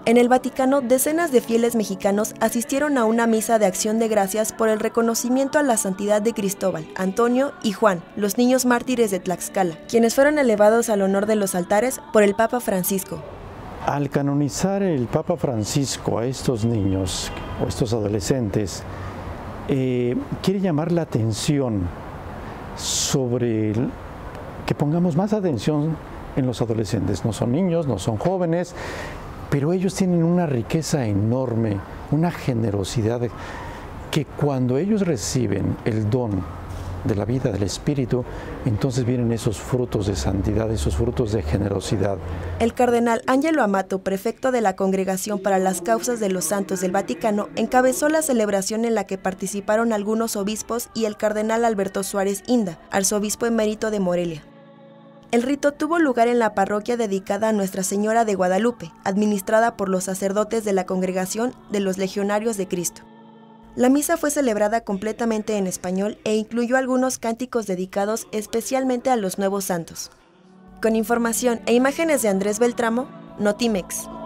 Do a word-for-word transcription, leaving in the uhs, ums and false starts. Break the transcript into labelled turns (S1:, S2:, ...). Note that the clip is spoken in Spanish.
S1: En el Vaticano, decenas de fieles mexicanos asistieron a una misa de acción de gracias por el reconocimiento a la santidad de Cristóbal, Antonio y Juan, los niños mártires de Tlaxcala, quienes fueron elevados al honor de los altares por el Papa Francisco.
S2: Al canonizar el Papa Francisco a estos niños o estos adolescentes, eh, quiere llamar la atención sobre el, que pongamos más atención en los adolescentes. No son niños, no son jóvenes, pero ellos tienen una riqueza enorme, una generosidad que cuando ellos reciben el don de la vida del Espíritu, entonces vienen esos frutos de santidad, esos frutos de generosidad.
S1: El cardenal Ángelo Amato, prefecto de la Congregación para las Causas de los Santos del Vaticano, encabezó la celebración en la que participaron algunos obispos y el cardenal Alberto Suárez Inda, arzobispo emérito de Morelia. El rito tuvo lugar en la parroquia dedicada a Nuestra Señora de Guadalupe, administrada por los sacerdotes de la Congregación de los Legionarios de Cristo. La misa fue celebrada completamente en español e incluyó algunos cánticos dedicados especialmente a los nuevos santos. Con información e imágenes de Andrés Beltramo, Notimex.